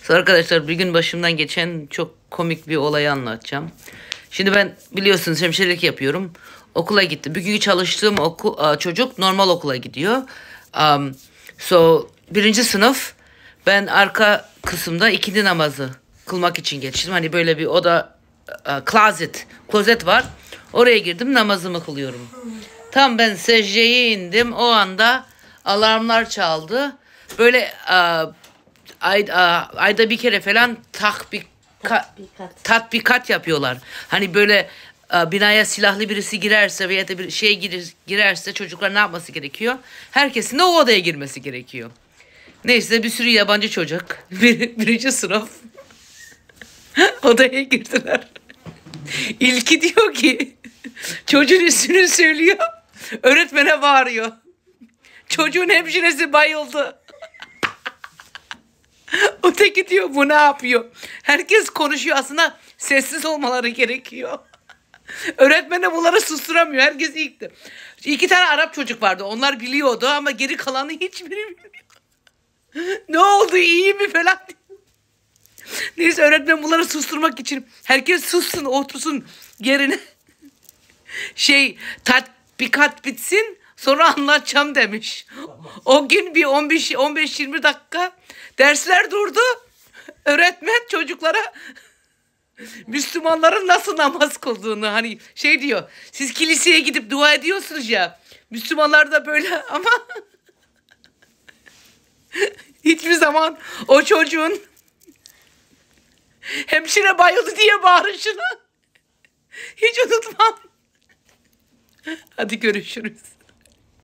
Arkadaşlar bir gün başımdan geçen çok komik bir olayı anlatacağım. Şimdi ben biliyorsunuz hemşirelik yapıyorum. Okula gitti. Bugün çalıştığım çocuk normal okula gidiyor. Birinci sınıf, ben arka kısımda ikindi namazı kılmak için geçtim. Hani böyle bir oda, klozet var. Oraya girdim, namazımı kılıyorum. Tam ben secdeye indim. O anda alarmlar çaldı. Böyle ayda bir kere falan tatbikat yapıyorlar. Hani böyle binaya silahlı birisi girerse veya da bir şey girerse çocuklar ne yapması gerekiyor? Herkesin de o odaya girmesi gerekiyor. Neyse, bir sürü yabancı çocuk birinci sınıf odaya girdiler. İlki diyor ki, çocuğun ismini söylüyor, öğretmene bağırıyor. Çocuğun hemşiresi bayıldı. Öteki diyor, bu ne yapıyor? Herkes konuşuyor, aslında sessiz olmaları gerekiyor. Öğretmen de bunları susturamıyor. Herkes ilkti. İki tane Arap çocuk vardı. Onlar biliyordu ama geri kalanı hiçbiri bilmiyor. Ne oldu, iyi mi falan. Neyse, öğretmen bunları susturmak için herkes sussun, otursun yerine. Tatbikat bitsin, sonra anlatacağım demiş. O gün bir 15-20 dakika dersler durdu. Öğretmen çocuklara Müslümanların nasıl namaz kıldığını, hani diyor, siz kiliseye gidip dua ediyorsunuz ya, Müslümanlar da böyle ama hiçbir zaman o çocuğun hemşire bayıldı diye bağırışını hiç unutmam. Hadi görüşürüz.